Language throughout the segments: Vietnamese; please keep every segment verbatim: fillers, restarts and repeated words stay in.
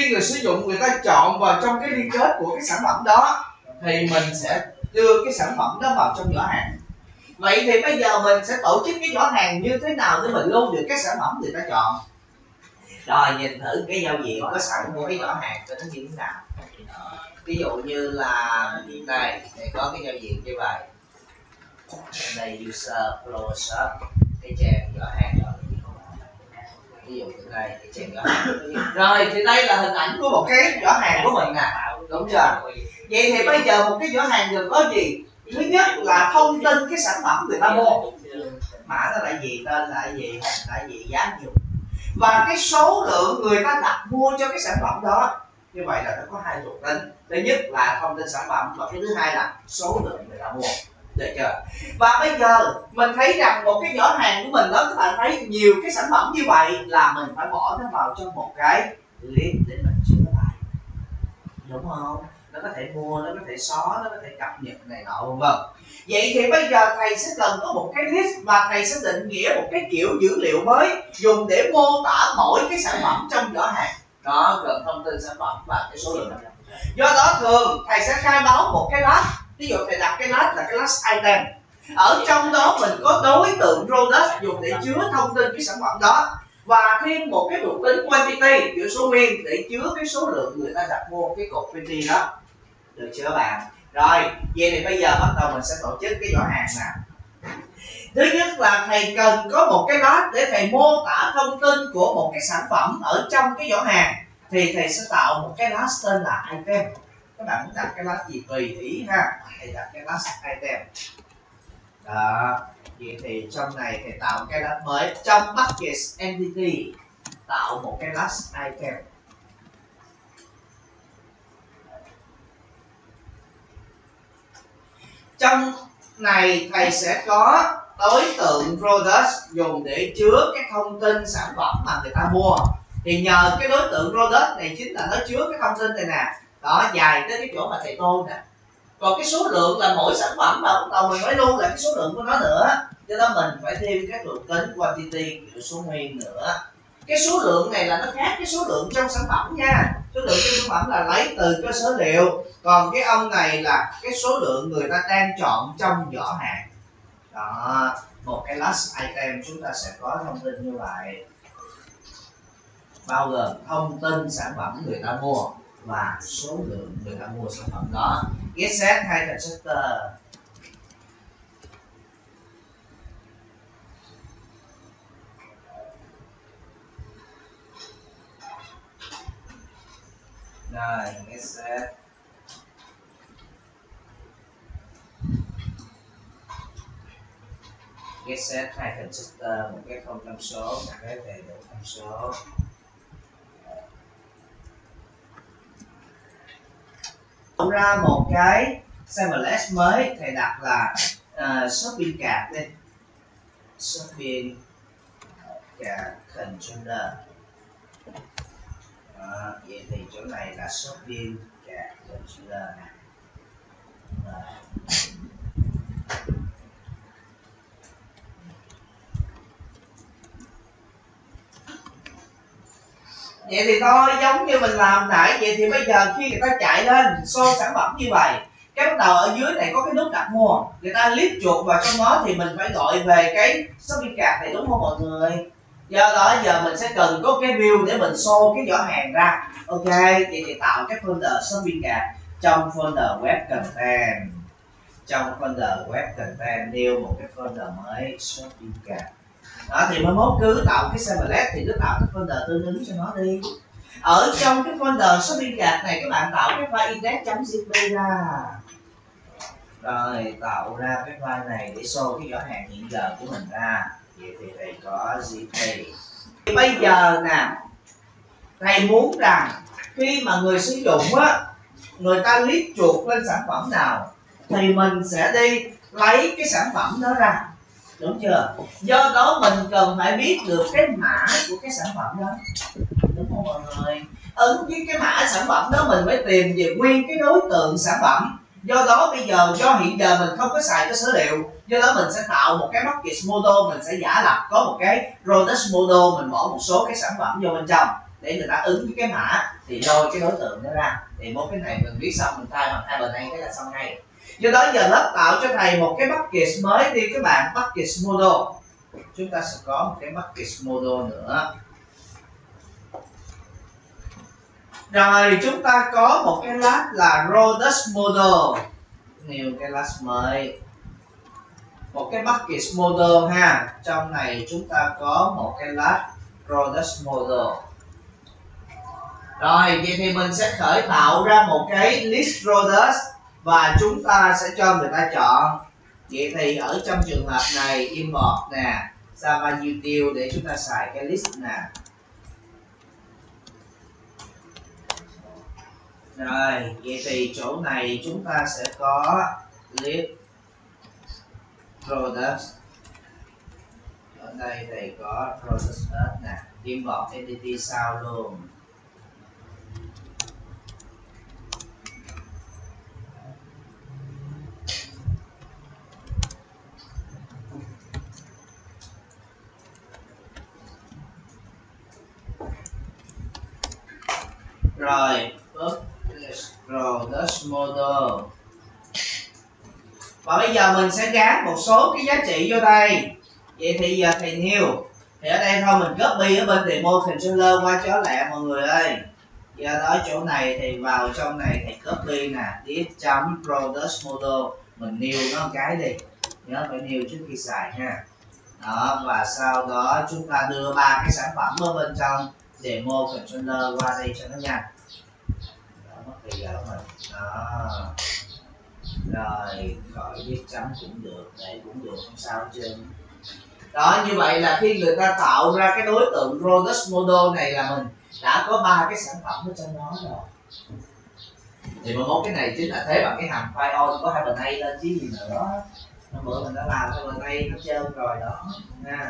khi người sử dụng người ta chọn vào trong cái liên kết của cái sản phẩm đó thì mình sẽ đưa cái sản phẩm đó vào trong giỏ hàng. Vậy thì bây giờ mình sẽ tổ chức cái giỏ hàng như thế nào để mình lưu được cái sản phẩm người ta chọn? Rồi nhìn thử cái giao diện có sẵn của cái giỏ hàng cho nó như thế nào. Ví dụ như là này thì có cái giao diện như vậy. Đây user flow shop, cái trang giỏ hàng rồi. Ví dụ như đây cái trang giỏ hàng. Rồi thì đây là hình ảnh của một cái giỏ hàng của mình nè, đúng chưa? Vậy thì bây giờ một cái giỏ hàng gồm có gì? Thứ nhất là thông tin cái sản phẩm người ta mua, mã nó là gì, tên là gì, hàng là gì, giá nhiều, và cái số lượng người ta đặt mua cho cái sản phẩm đó. Như vậy là nó có hai thuộc tính. Thứ nhất là thông tin sản phẩm, và cái thứ hai là số lượng người ta mua. Được chưa? Và bây giờ mình thấy rằng một cái giỏ hàng của mình đó, các bạn thấy nhiều cái sản phẩm như vậy là mình phải bỏ nó vào trong một cái list để mình chứa lại, đúng không? Nó có thể mua, nó có thể xóa, nó có thể cập nhật này nọ vân vân. Vậy thì bây giờ thầy sẽ cần có một cái list và thầy sẽ định nghĩa một cái kiểu dữ liệu mới dùng để mô tả mỗi cái sản phẩm trong giỏ hàng. Đó, gồm thông tin sản phẩm và cái số lượng. Do đó thường thầy sẽ khai báo một cái list. Ví dụ thầy đặt cái list là cái list item. Ở trong đó mình có đối tượng product dùng để chứa thông tin cái sản phẩm đó, và thêm một cái thuộc tính quantity, kiểu số nguyên, để chứa cái số lượng người ta đặt mua cái cột quantity đó. Được chưa bạn? Rồi, vậy thì bây giờ bắt đầu mình sẽ tổ chức cái giỏ hàng nào. Thứ nhất là thầy cần có một cái list để thầy mô tả thông tin của một cái sản phẩm ở trong cái giỏ hàng. Thì thầy sẽ tạo một cái list tên là item. Các bạn muốn đặt cái list gì tùy ý ha. Thầy đặt cái list item. Đó. Vậy thì trong này thầy tạo cái list mới. Trong bucket entity tạo một cái list item. Trong này thầy sẽ có đối tượng product dùng để chứa cái thông tin sản phẩm mà người ta mua. Thì nhờ cái đối tượng product này chính là nó chứa cái thông tin này nè. Đó, dài tới cái chỗ mà thầy tô nè. Còn cái số lượng là mỗi sản phẩm mà bắt đầu mình phải lưu lại cái số lượng của nó nữa. Do đó mình phải thêm cái thuộc tính quantity kiểu số nguyên nữa. Cái số lượng này là nó khác cái số lượng trong sản phẩm nha. Số lượng trong sản phẩm là lấy từ cơ sở liệu. Còn cái ông này là cái số lượng người ta đang chọn trong giỏ hàng. Đó, một cái list item chúng ta sẽ có thông tin như vậy, bao gồm thông tin sản phẩm người ta mua và số lượng người ta mua sản phẩm đó. Get set hay constructor. Rồi, get set. Get set hai constructor, một cái không tham số, một cái về độ tham số. Tạo ra một cái serverless mới, thầy đặt là uh, shopping cart đi. Shopping cart controller. Đó, vậy thì chỗ này là shopping cart controller nè. Vậy thì thôi, giống như mình làm nãy. Vậy thì bây giờ khi người ta chạy lên show sản phẩm như vậy, cái bắt đầu ở dưới này có cái nút đặt mua, người ta click chuột vào trong đó thì mình phải gọi về cái shopping cart này, đúng không mọi người? Do đó giờ mình sẽ cần có cái view để mình show cái giỏ hàng ra. Ok, vậy thì tạo cái folder shopping cart trong folder web content. Trong folder web content new một cái folder mới shopping cart. Đó, thì mới mốt cứ tạo cái serverless thì cứ tạo cái folder tương ứng cho nó đi. Ở trong cái folder shopping cart này các bạn tạo cái file index.jpg ra. Rồi tạo ra cái file này để show cái giỏ hàng hiện giờ của mình ra. Vậy thì thầy có jpeg. Thì bây giờ nè, thầy muốn rằng khi mà người sử dụng á, người ta click chuột lên sản phẩm nào thì mình sẽ đi lấy cái sản phẩm đó ra, đúng chưa? Do đó mình cần phải biết được cái mã của cái sản phẩm đó, đúng không mọi người? Ứng với cái mã sản phẩm đó mình mới tìm về nguyên cái đối tượng sản phẩm. Do đó bây giờ do hiện giờ mình không có xài cái số liệu, do đó mình sẽ tạo một cái bucket model, mình sẽ giả lập có một cái product model, mình bỏ một số cái sản phẩm vô bên trong để người ta ứng với cái mã thì lôi cái đối tượng đó ra. Thì một cái này mình viết xong mình thay bằng hai bên đây cái là xong ngay. Do đó giờ lớp tạo cho thầy một cái bucket mới đi các bạn, bucket model. Chúng ta sẽ có một cái bucket model nữa. Rồi chúng ta có một cái class là Rodus model, new cái class mới, một cái bucket model ha. Trong này chúng ta có một cái class Rodus model. Rồi vậy thì mình sẽ khởi tạo ra một cái list Rodus và chúng ta sẽ cho người ta chọn. Vậy thì ở trong trường hợp này import nè, Java util để chúng ta xài cái list nè. Rồi vậy thì chỗ này chúng ta sẽ có list Rodus. Ở đây thì có Rodus nè, import entity sau luôn. Rồi Rodus model. Và bây giờ mình sẽ gắn một số cái giá trị vô đây. Vậy thì giờ thì new. Thì ở đây thôi mình copy ở bên demo controller qua cho lẹ mọi người ơi. Do đó chỗ này thì vào trong này thì copy nè, this.product model, mình new nó một cái đi. Nhớ phải new trước khi xài ha. Đó, và sau đó chúng ta đưa ba cái sản phẩm ở bên trong demo controller qua đây cho nó nhanh. Đó, mất thời giờ mình. Đó. Rồi, khỏi viết chấm cũng được, đây cũng được, không sao hết trơn. Đó, như vậy là khi người ta tạo ra cái đối tượng Rodus model này là mình đã có ba cái sản phẩm ở trong đó rồi. Thì mà một cái này chính là thế bằng cái hàm file on có hai bên đây lên chứ gì nữa đó. Hôm bữa mình đã làm hai bên đây nó trơn rồi đó nha.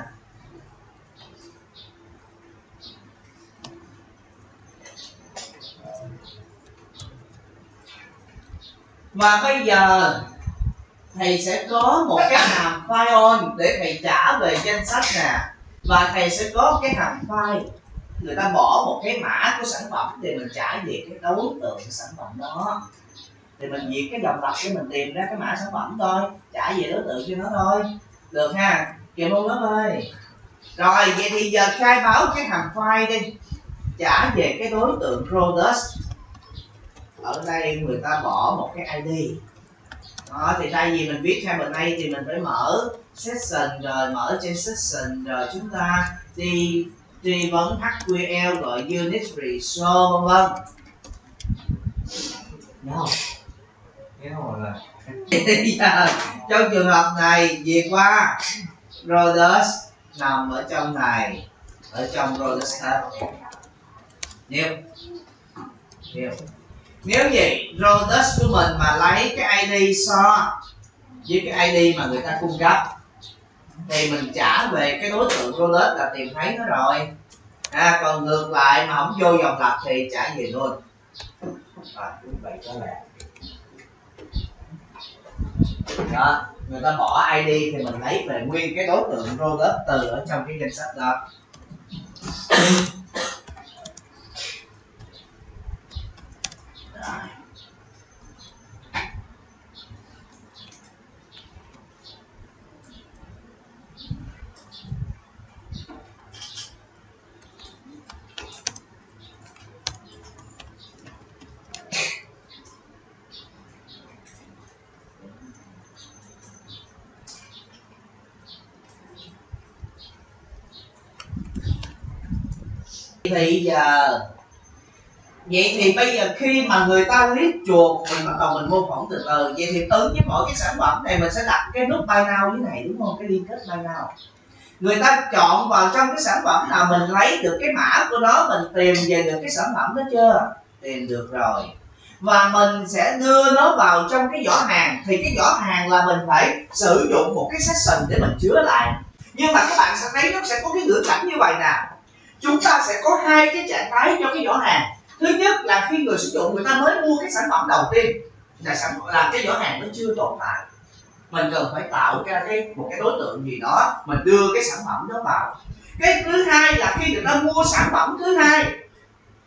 Và bây giờ thầy sẽ có một cái hàm file on để thầy trả về danh sách nè. Và thầy sẽ có cái hàm file người ta bỏ một cái mã của sản phẩm thì mình trả về cái đối tượng sản phẩm đó. Thì mình viết cái dòng lặp để mình tìm ra cái mã sản phẩm thôi, trả về đối tượng cho nó thôi. Được ha, kìa môn lớp ơi. Rồi vậy thì giờ khai báo cái hàm file đi, trả về cái đối tượng Rodus. Ở đây người ta bỏ một cái i đê. Đó, thì thay vì mình viết hai bên đây thì mình phải mở session, rồi mở trên session rồi chúng ta đi truy vấn hát quy lờ gọi unit resource vân vân. No. Bây giờ trong trường hợp này về qua Rodus nằm ở trong này, ở trong Rodus hết. Nếu nếu nếu gì Rodus của mình mà lấy cái i đê so với cái i đê mà người ta cung cấp thì mình trả về cái đối tượng Rodus là tìm thấy nó rồi. À, còn ngược lại mà không vô dòng lặp thì trả về luôn. Rồi, như vậy có lẽ đó, người ta bỏ i đê thì mình lấy về nguyên cái đối tượng Rodus từ ở trong cái danh sách đó. Thì giờ vậy thì bây giờ khi mà người ta list chuột mình bắt đầu mình mô phỏng từ từ. Vậy thì ứng với mỗi cái sản phẩm này mình sẽ đặt cái nút buy now dưới này đúng không, cái liên kết buy now. Người ta chọn vào trong cái sản phẩm nào mình lấy được cái mã của nó, mình tìm về được cái sản phẩm đó chưa? Tìm được rồi. Và mình sẽ đưa nó vào trong cái giỏ hàng. Thì cái giỏ hàng là mình phải sử dụng một cái session để mình chứa lại. Nhưng mà các bạn sẽ thấy nó sẽ có cái ngữ cảnh như vậy nè. Chúng ta sẽ có hai cái trạng thái cho cái giỏ hàng. Thứ nhất là khi người sử dụng người ta mới mua cái sản phẩm đầu tiên là sản là cái giỏ hàng nó chưa tồn tại, mình cần phải tạo ra cái một cái đối tượng gì đó mình đưa cái sản phẩm đó vào. Cái thứ hai là khi người ta mua sản phẩm thứ hai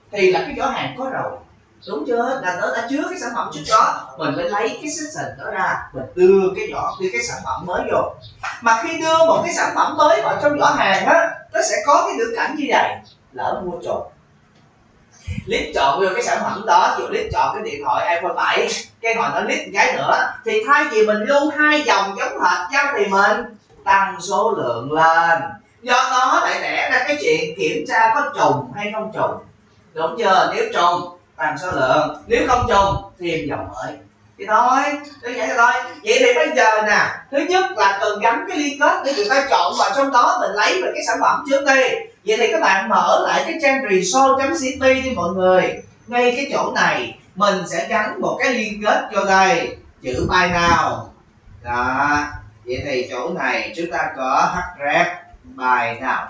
thì là cái giỏ hàng có rồi, đúng chưa? Là nó đã chứa cái sản phẩm trước đó, mình phải lấy cái section đó ra, mình đưa cái giỏ đưa cái sản phẩm mới vô. Mà khi đưa một cái sản phẩm mới vào trong giỏ hàng á, nó sẽ có cái ngữ cảnh như vậy: lỡ mua trùng. Lít chọn vô cái sản phẩm đó, ví dụ Lít chọn cái điện thoại iPhone bảy, cái ngồi nó Lít cái nữa, thì thay vì mình lưu hai dòng giống hệt nhau thì mình tăng số lượng lên. Do đó lại đẻ ra cái chuyện kiểm tra có trùng hay không trùng, đúng chưa? Nếu trùng tăng số lượng, nếu không trùng thêm dòng mới. Thì thôi, đơn giản thôi. Vậy thì bây giờ nè, thứ nhất là cần gắn cái liên kết để người ta chọn vào trong đó, mình lấy về cái sản phẩm trước đi. Vậy thì các bạn mở lại cái trang result chấm cp đi mọi người. Ngay cái chỗ này mình sẽ gắn một cái liên kết vô đây, chữ buy now. Đó, vậy thì chỗ này chúng ta có href buy now.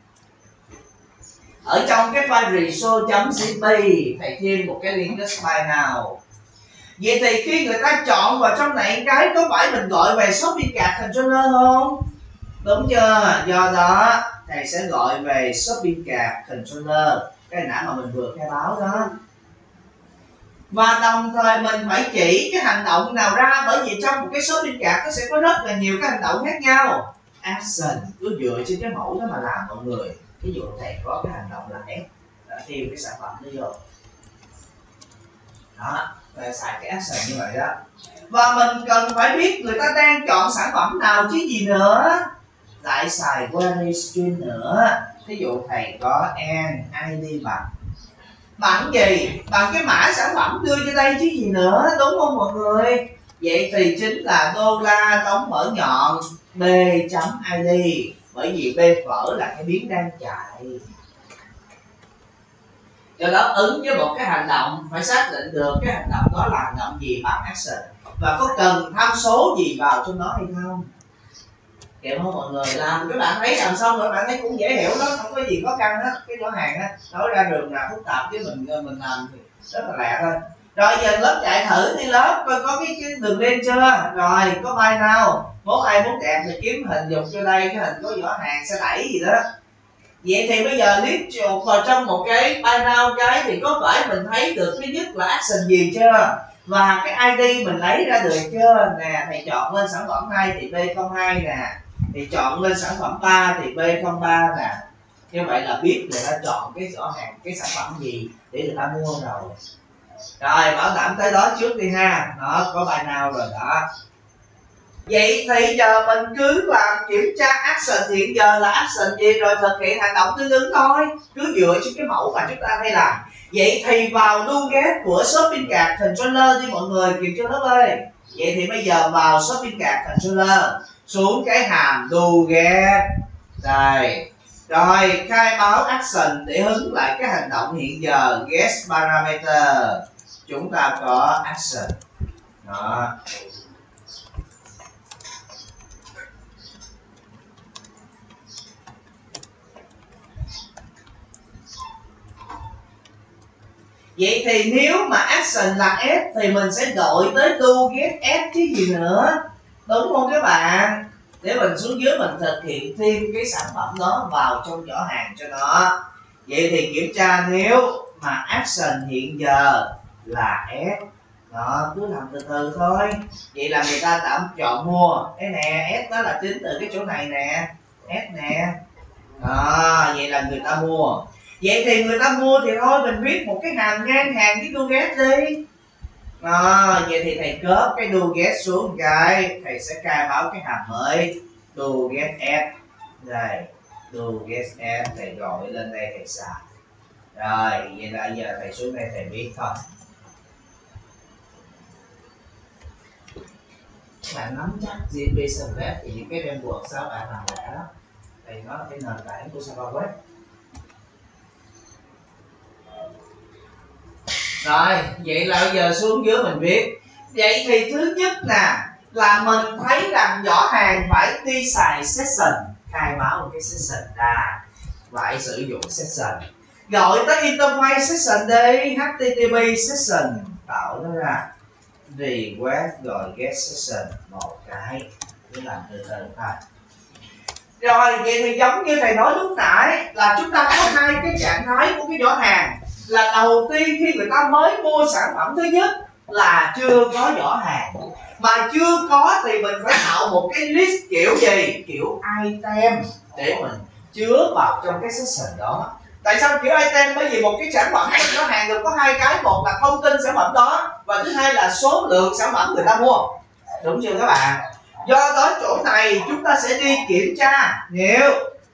Ở trong cái file result chấm cp phải thêm một cái liên kết buy now. Vậy thì khi người ta chọn vào trong này cái, có phải mình gọi về shopping cart controller không? Đúng chưa? Do đó thầy sẽ gọi về shopping cart controller, cái nãy mà mình vừa khai báo đó. Và đồng thời mình phải chỉ cái hành động nào ra, bởi vì trong một cái shopping cart nó sẽ có rất là nhiều cái hành động khác nhau. Action cứ dựa trên cái mẫu đó mà làm mọi người. Ví dụ thầy có cái hành động là ép, thêm cái sản phẩm đó vô. Đó, xài cái action như vậy đó. Và mình cần phải biết người ta đang chọn sản phẩm nào chứ gì nữa. Lại xài query string nữa. Ví dụ thầy có an id bằng bằng gì? Bằng cái mã sản phẩm đưa cho đây chứ gì nữa, đúng không mọi người? Vậy thì chính là đô la đóng mở nhọn b chấm id, bởi vì b phở là cái biến đang chạy. Do đó ứng với một cái hành động phải xác định được cái hành động đó là hành động gì bằng action, và có cần tham số gì vào trong đó hay không. Kịp không mọi người? Làm các bạn thấy làm xong rồi các bạn thấy cũng dễ hiểu đó, không có gì khó khăn hết. Cái giỏ hàng á, nói ra đường nào phức tạp chứ mình mình làm thì rất là lẹ thôi. Rồi giờ lớp chạy thử đi lớp, coi có cái, cái đường link chưa. Rồi có buy now, muốn ai muốn đẹp thì kiếm hình dục cho đây, cái hình có giỏ hàng xe đẩy gì đó. Vậy thì bây giờ click chuột vào trong một cái buy now cái thì có phải mình thấy được thứ nhất là action gì chưa, và cái i đê mình lấy ra được chưa nè. Thầy chọn lên sản phẩm hai thì b không hai nè, thì chọn lên sản phẩm ba thì b không ba nè. Như vậy là biết người ta chọn cái giỏ hàng, cái sản phẩm gì để người ta mua rồi. Rồi bảo đảm tới đó trước đi ha. Đó, có buy now rồi đó. Vậy thì giờ mình cứ làm kiểm tra action hiện giờ là action gì, rồi thực hiện hành động tương ứng thôi, cứ dựa trên cái mẫu mà chúng ta hay làm. Vậy thì vào do get của shopping cart controller đi mọi người, kịp chưa lớp ơi? Vậy thì bây giờ vào shopping cart controller, xuống cái hàm do get đây, rồi khai báo action để hứng lại cái hành động hiện giờ get parameter. Chúng ta có action đó. Vậy thì nếu mà action là s thì mình sẽ gọi tới do get s chứ gì nữa, đúng không các bạn? Để mình xuống dưới mình thực hiện thêm cái sản phẩm đó vào trong giỏ hàng cho nó. Vậy thì kiểm tra nếu mà action hiện giờ là s, đó, cứ làm từ từ thôi. Vậy là người ta đã chọn mua cái nè, s đó là tính từ cái chỗ này nè, s nè. Đó, vậy là người ta mua. Vậy thì người ta mua thì thôi mình viết một cái hàm ngang hàng với do get đi. À, vậy thì thầy cóp cái do get xuống cái, thầy sẽ khai báo cái hàm mới do get s. Đây, do get s thầy gọi lên đây thầy xài. Rồi, vậy là giờ thầy xuống đây thầy viết thôi. Các bạn nắm chắc giê pê Servlet thì những cái framework sao bạn làm lẽ đó. Thầy nói là cái nền tảng của Java Web. Rồi, vậy là bây giờ xuống dưới mình viết. Vậy thì thứ nhất nè, là mình thấy rằng giỏ hàng phải đi xài session, khai báo một cái session ra, phải sử dụng session. Gọi tới interface session đi, hát tê tê pê session, tạo nó ra request rồi get session một cái, cứ làm từ từ thôi. Rồi vậy thì giống như thầy nói lúc nãy là chúng ta có hai cái trạng thái của cái giỏ hàng, là đầu tiên khi người ta mới mua sản phẩm thứ nhất là chưa có giỏ hàng, mà chưa có thì mình phải tạo một cái list kiểu gì, kiểu item để mình chứa vào trong cái section đó. Tại sao kiểu item? Bởi vì một cái sản phẩm trong giỏ hàng gồm có hai cái, một là thông tin sản phẩm đó và thứ hai là số lượng sản phẩm người ta mua, đúng chưa các bạn? Do đó chỗ này chúng ta sẽ đi kiểm tra nếu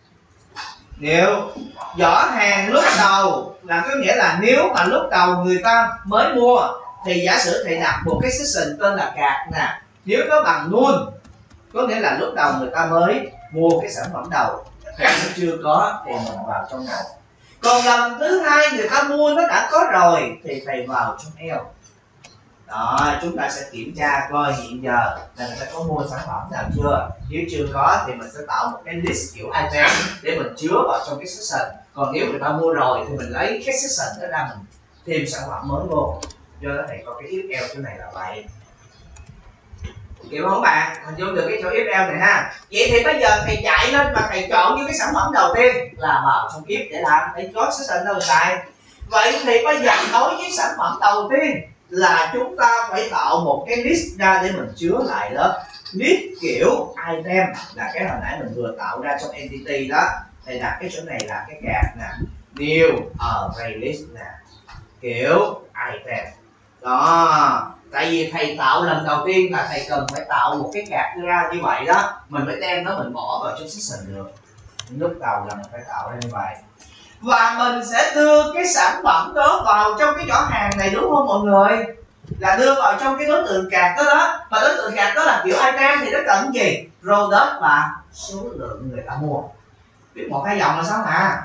nếu giỏ hàng lúc đầu là có nghĩa là nếu mà lúc đầu người ta mới mua thì giả sử thầy đặt một cái section tên là cạc nè, nếu nó bằng luôn có nghĩa là lúc đầu người ta mới mua cái sản phẩm đầu thì nó chưa có thì mình vào trong này. Còn lần thứ hai người ta mua nó đã có rồi thì thầy vào trong L. Đó, chúng ta sẽ kiểm tra coi hiện giờ là người ta có mua sản phẩm nào chưa. Nếu chưa có thì mình sẽ tạo một cái list kiểu item để mình chứa vào trong cái section. Còn nếu người ta mua rồi thì mình lấy cái section đó ra mình thêm sản phẩm mới vô. Do đó thầy có cái if else chỗ này là vậy. Hiểu không bạn? Mình vô được cái chỗ if else này ha. Vậy thì bây giờ thầy chạy lên và thầy chọn như cái sản phẩm đầu tiên là vào trong if để làm, để có section đâu xài. Vậy thì bây giờ đối với sản phẩm đầu tiên là chúng ta phải tạo một cái list ra để mình chứa lại đó. List kiểu item là cái hồi nãy mình vừa tạo ra trong entity đó. Thầy đặt cái chỗ này là cái card nè, new array list nè, kiểu item đó. Tại vì thầy tạo lần đầu tiên là thầy cần phải tạo một cái card ra như vậy đó, mình phải đem nó mình bỏ vào trong section được. Lúc đầu là mình phải tạo ra như vậy và mình sẽ đưa cái sản phẩm đó vào trong cái giỏ hàng này, đúng không mọi người? Là đưa vào trong cái đối tượng card đó đó. Và đối tượng card đó là kiểu item thì nó cần gì? Product và số lượng người ta mua. Biết một hai dòng là sao hả?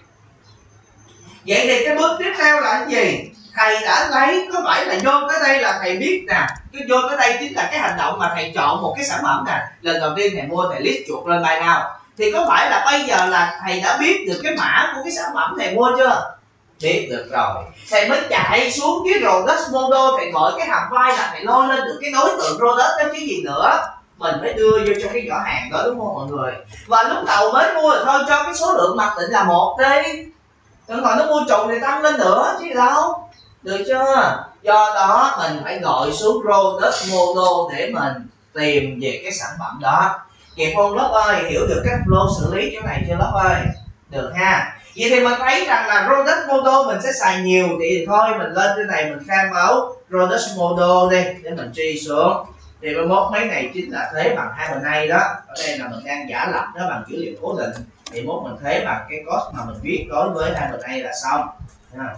Vậy thì cái bước tiếp theo là cái gì? Thầy đã lấy, có phải là vô tới đây là thầy biết nè, cái vô tới đây chính là cái hành động mà thầy chọn một cái sản phẩm nè. Lần đầu tiên thầy mua thầy list chuột lên buy now. Thì có phải là bây giờ là thầy đã biết được cái mã của cái sản phẩm thầy mua chưa? Biết được rồi. Thầy mới chạy xuống cái product model, thầy gọi cái hàm file là thầy lôi lên được cái đối tượng product đó chứ gì nữa. Mình phải đưa vô cho cái giỏ hàng đó, đúng không mọi người? Và lúc đầu mới mua thì thôi cho cái số lượng mặc định là một đi. Đừng hỏi nó mua trùng thì tăng lên nữa chứ đâu. Được chưa? Do đó mình phải gọi xuống product model để mình tìm về cái sản phẩm đó. Kịp không lớp ơi? Hiểu được cách flow xử lý chỗ này chưa lớp ơi? Được ha. Vậy thì mình thấy rằng là product model mình sẽ xài nhiều thì thôi mình lên trên này mình khai báo product model đi để mình truy xuống. Thì mai mốt mấy này chính là thế bằng hai bên này đó. Ở đây là mình đang giả lập nó bằng dữ liệu cố định. Thì mốt mình thế bằng cái code mà mình viết đối với hai bên này là xong. Ha.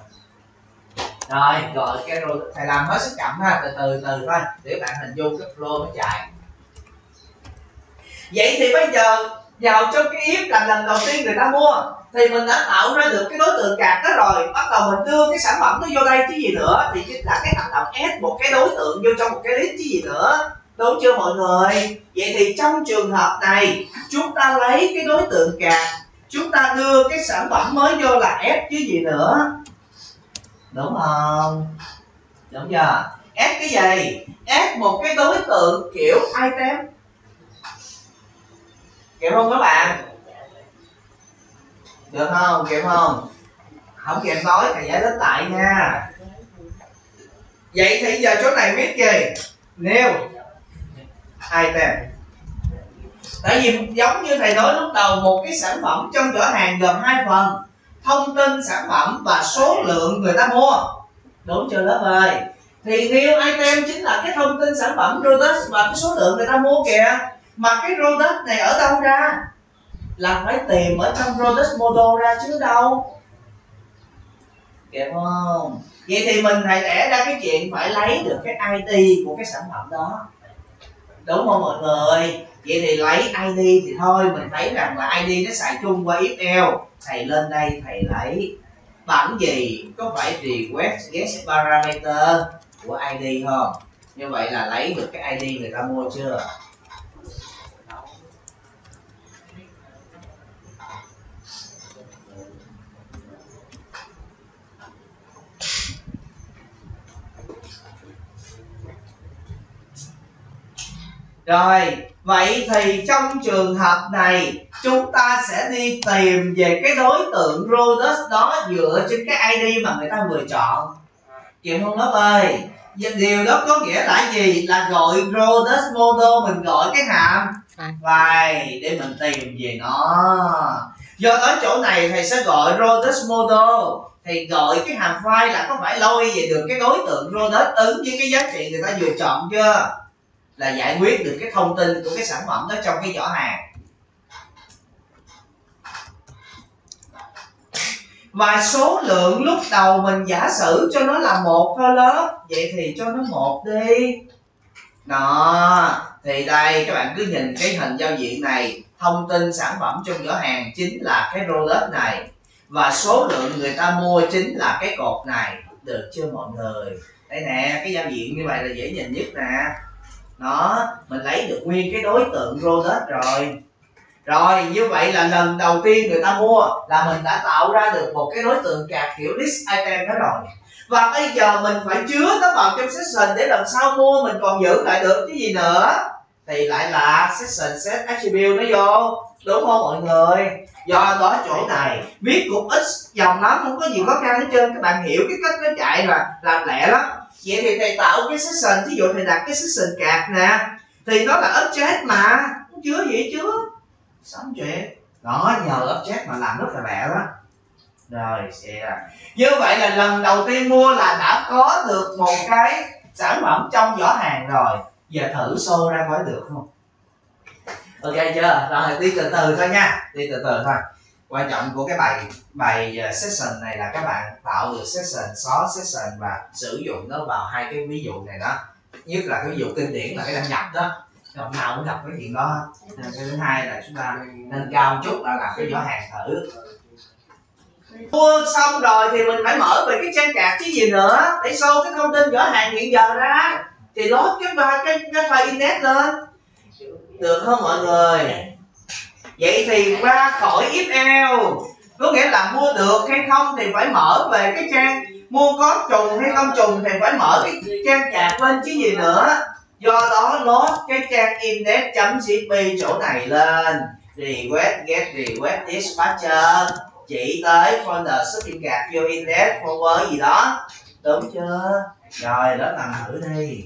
Rồi gọi cái rồi thầy làm hết sức chậm ha, từ từ từ thôi để bạn hình dung cái flow nó chạy. Vậy thì bây giờ vào trong cái if là lần đầu tiên người ta mua thì mình đã tạo ra được cái đối tượng card đó rồi, bắt đầu mình đưa cái sản phẩm nó vô đây chứ gì nữa, thì chính là cái hành động add một cái đối tượng vô trong một cái list chứ gì nữa, đúng chưa mọi người? Vậy thì trong trường hợp này chúng ta lấy cái đối tượng card, chúng ta đưa cái sản phẩm mới vô là add chứ gì nữa, đúng không? Đúng chưa? Add cái gì? Add một cái đối tượng kiểu item. Kịp không các bạn? Được không? Kịp không? Không kịp nói thầy giải thích lại nha. Vậy thì giờ chỗ này viết gì? New item. Tại vì giống như thầy nói lúc đầu, một cái sản phẩm trong giỏ hàng gồm hai phần: thông tin sản phẩm và số lượng người ta mua. Đúng chưa lớp ơi? Thì new item chính là cái thông tin sản phẩm product và cái số lượng người ta mua kìa. Mà cái product này ở đâu ra? Là phải tìm ở trong product model ra chứ đâu. Kịp không? Vậy thì mình phải đẻ ra cái chuyện phải lấy được cái i đê của cái sản phẩm đó. Đúng không mọi người? Vậy thì lấy i đê thì thôi, mình thấy rằng là i đê nó xài chung qua if else. Thầy lên đây thầy lấy bằng gì? Có phải request get parameter của i đê không? Như vậy là lấy được cái i đê người ta mua chưa? Rồi, vậy thì trong trường hợp này chúng ta sẽ đi tìm về cái đối tượng product đó dựa trên cái i đê mà người ta vừa chọn. Kịp không lớp ơi? Điều đó có nghĩa là gì? Là gọi product model, mình gọi cái hàm file để mình tìm về nó. Do đó chỗ này thầy sẽ gọi product model, thì gọi cái hàm file là có phải lôi về được cái đối tượng product ứng với cái giá trị người ta vừa chọn chưa? Là giải quyết được cái thông tin của cái sản phẩm đó trong cái giỏ hàng. Và số lượng lúc đầu mình giả sử cho nó là một thôi lớp, vậy thì cho nó một đi. Đó, thì đây các bạn cứ nhìn cái hình giao diện này, thông tin sản phẩm trong giỏ hàng chính là cái product này, và số lượng người ta mua chính là cái cột này, được chưa mọi người? Đây nè, cái giao diện như vậy là dễ nhìn nhất nè. Đó, mình lấy được nguyên cái đối tượng product rồi. Rồi, như vậy là lần đầu tiên người ta mua là mình đã tạo ra được một cái đối tượng card kiểu list item đó rồi. Và bây giờ mình phải chứa nó vào trong section để lần sau mua mình còn giữ lại được cái gì nữa. Thì lại là section set attribute nó vô, đúng không mọi người? Do đó chỗ này viết cũng ít dòng lắm, không có gì khó khăn hết trơn. Các bạn hiểu cái cách nó chạy là làm lẹ lắm. Vậy thì thầy tạo cái section, ví dụ thầy đặt cái section card nè, thì nó là object mà, không chứa gì chứa. Xong chuyện đó, nhờ object mà làm rất là lẹ đó. Rồi sẽ là như vậy là lần đầu tiên mua là đã có được một cái sản phẩm trong giỏ hàng rồi. Giờ thử show ra coi được không? Ok chưa? Rồi đi từ từ thôi nha, đi từ từ thôi. Quan trọng của cái bài bài session này là các bạn tạo được session, xóa session và sử dụng nó vào hai cái ví dụ này đó. Nhất là cái ví dụ kinh điển là cái đăng nhập đó, hôm nào cũng gặp cái chuyện đó. Cái thứ hai là chúng ta nâng cao một chút là làm cái giỏ hàng thử. Mua xong rồi thì mình phải mở về cái trang card chứ gì nữa, để show cái thông tin giỏ hàng hiện giờ ra, thì load cái ba cái cái file index lên, được không mọi người? Vậy thì ra khỏi if else, có nghĩa là mua được hay không thì phải mở về cái trang, mua có trùng hay không trùng thì phải mở cái trang card lên chứ gì nữa. Do đó load cái trang index.jp chỗ này lên, request get request dispatcher, chỉ tới folder shopping cart vô index forward gì đó, đúng chưa? Rồi lớp làm thử đi.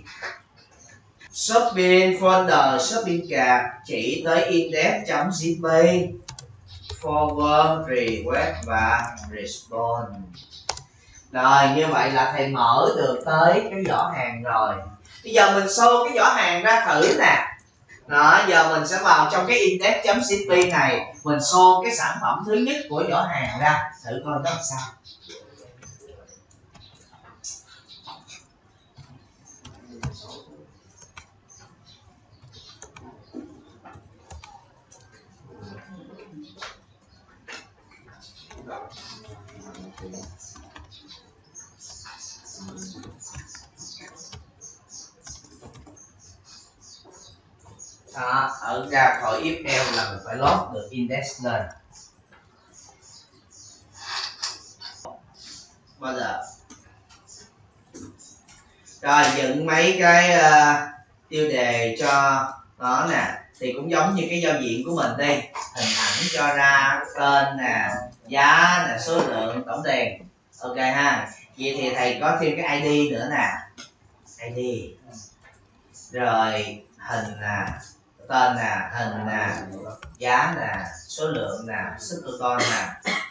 Shopping folder shopping cart chỉ tới index.jp, forward request và respond. Rồi như vậy là thầy mở được tới cái giỏ hàng rồi. Bây giờ mình show cái giỏ hàng ra thử nè. Đó, giờ mình sẽ vào trong cái index.jp này, mình show cái sản phẩm thứ nhất của giỏ hàng ra, thử coi nó làm sao. Đó, ở ra khỏi if else là mình phải load được index lên. Bao giờ rồi dựng mấy cái uh, tiêu đề cho nó nè, thì cũng giống như cái giao diện của mình đi, hình ảnh cho ra tên nè, giá nè, số lượng, tổng tiền. Ok ha. Vậy thì thầy có thêm cái i đê nữa nè, i đê rồi hình nè, tên nè, hình nè, giá nè, số lượng nè, subtotal nè,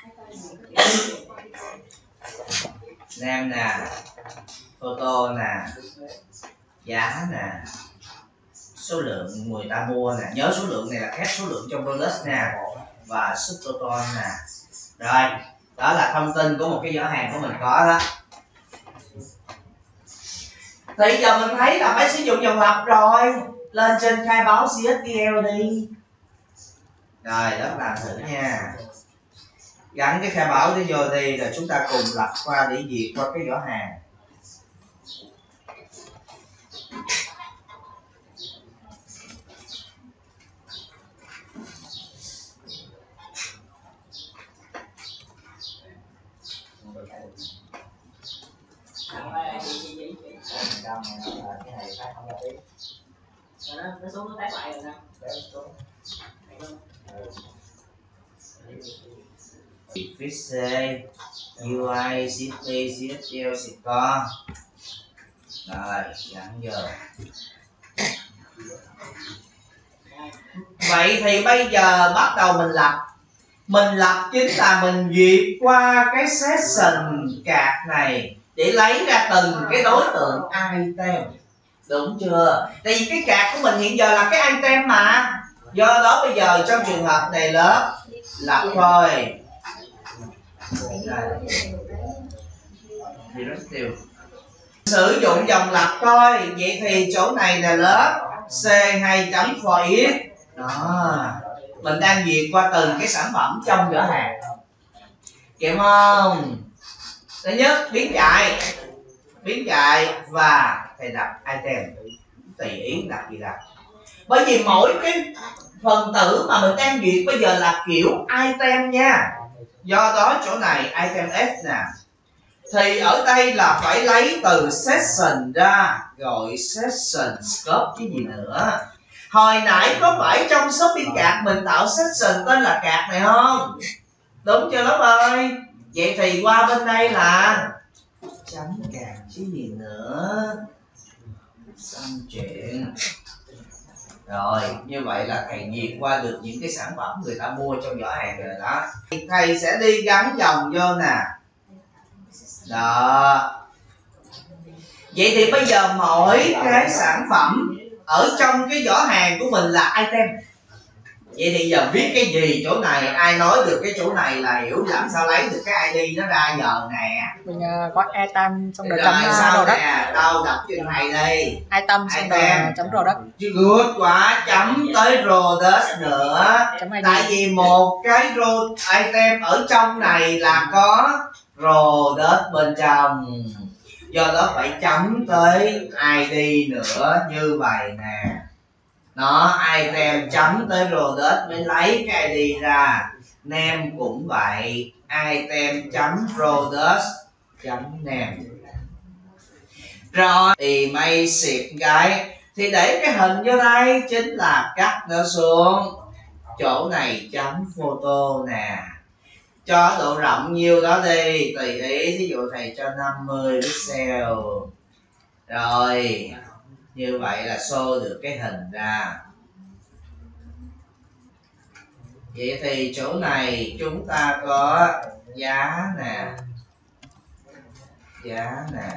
name nè, photo nè, giá nè, số lượng người ta mua nè, nhớ số lượng này là khác số lượng trong product nè, và subtotal nè. Rồi đó là thông tin của một cái giỏ hàng của mình có đó. Thì giờ mình thấy là phải sử dụng dòng lặp rồi, lên trên khai báo xê ét tê lờ đi. Rồi đó làm thử nha, gắn cái khai báo để vô đi, rồi chúng ta cùng lặp qua để duyệt qua cái giỏ hàng. nó xuống nó test lại rồi nè. Fish u i xê pê xê ét lờ score. Rồi gắn vô. Vậy thì bây giờ bắt đầu mình lập. Mình lập chính là mình duyệt qua cái session card này để lấy ra từng cái đối tượng item. Đúng chưa? Tại vì cái card của mình hiện giờ là cái item mà. Do đó bây giờ trong trường hợp này lớp lập thôi. Sử dụng dòng lặp thôi. Vậy thì chỗ này là lớp C hai chấm for each. Đó. Mình đang duyệt qua từng cái sản phẩm trong giỏ hàng. Kịp không? Thứ nhất, biến chạy. Biến chạy và thầy đặt item. Tùy ý đặt gì đặt. Bởi vì mỗi cái phần tử mà mình đang duyệt bây giờ là kiểu item nha. Do đó chỗ này item S nè. Thì ở đây là phải lấy từ session ra, gọi session scope chứ gì nữa. Hồi nãy có phải trong shopping cart mình tạo session tên là cart này không? Đúng chưa lớp ơi? Vậy thì qua bên đây là chấm cart chứ gì nữa. Xong chuyện. Rồi, như vậy là thầy duyệt qua được những cái sản phẩm người ta mua trong giỏ hàng rồi đó. Thầy sẽ đi gắn dòng vô nè. Đó. Vậy thì bây giờ mỗi cái sản phẩm ở trong cái giỏ hàng của mình là item. Vậy thì giờ viết cái gì chỗ này, ai nói được cái chỗ này là hiểu làm sao lấy được cái i đê nó ra giờ nè. Mình uh, có item xong rồi rồi chấm sao đồ đất. Nè, đâu đọc chữ này đi. Item xong rồi chấm đồ đất. Good quá, chấm tới product nữa. Tại vì một cái raw item ở trong này là có product bên trong. Do đó phải chấm tới i đê nữa như vậy nè. Nó item chấm tới product mới lấy cái i đê ra. Name cũng vậy, item chấm product chấm name. Rồi thì may xịt cái thì để cái hình vô đây chính là cắt nó xuống. Chỗ này chấm photo nè. Cho độ rộng nhiêu đó đi, tùy ý, ví dụ thầy cho năm mươi pixel. Rồi, như vậy là show được cái hình ra. Vậy thì chỗ này chúng ta có giá nè. Giá nè.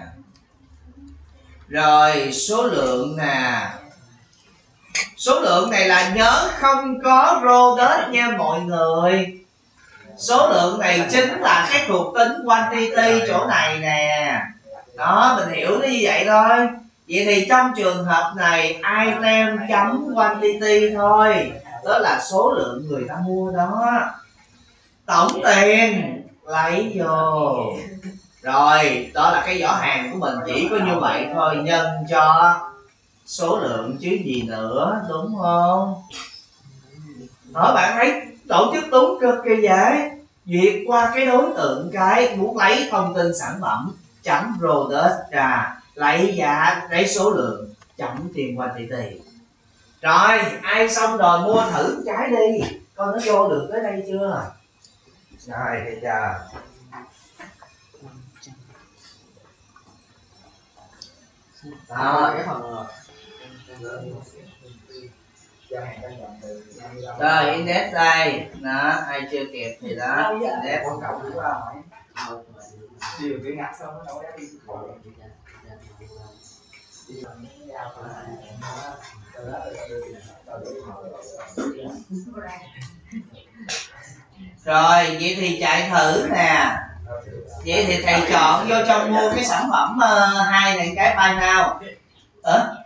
Rồi số lượng nè. Số lượng này là nhớ không có row date nha mọi người. Số lượng này chính là cái thuộc tính quantity chỗ này nè. Đó, mình hiểu nó như vậy thôi. Vậy thì trong trường hợp này item chấm quantity thôi. Đó là số lượng người ta mua đó. Tổng tiền lấy vô. Rồi, đó là cái giỏ hàng của mình chỉ có như vậy thôi. Nhân cho số lượng chứ gì nữa, đúng không? Đó, bạn thấy tổ chức đúng cực kỳ dễ. Duyệt qua cái đối tượng cái muốn lấy thông tin sản phẩm chấm product ra, lấy giá, lấy số lượng chấm tiền quantity. Rồi ai xong rồi mua thử cái đi coi nó vô được tới đây chưa. Rồi thì chờ. Đó, cái phần rồi index đây đó, ai chưa kịp thì đó index quan trọng đúng không? Điều cái ngặt xong nó đâu có đi. Rồi vậy thì chạy thử nè. Vậy thì thầy chọn vô trong mua cái sản phẩm uh, hai này cái buy now. Ờ?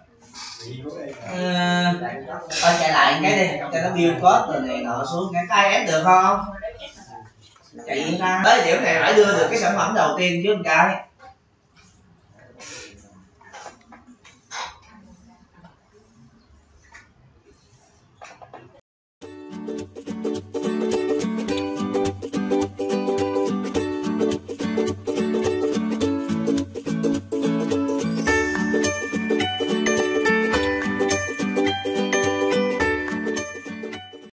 Thôi chạy lại cái đi cho nó build code rồi này nọ xuống cái tay ép được không? Chạy yên ra tới điểm này phải đưa được cái sản phẩm đầu tiên chứ một cái.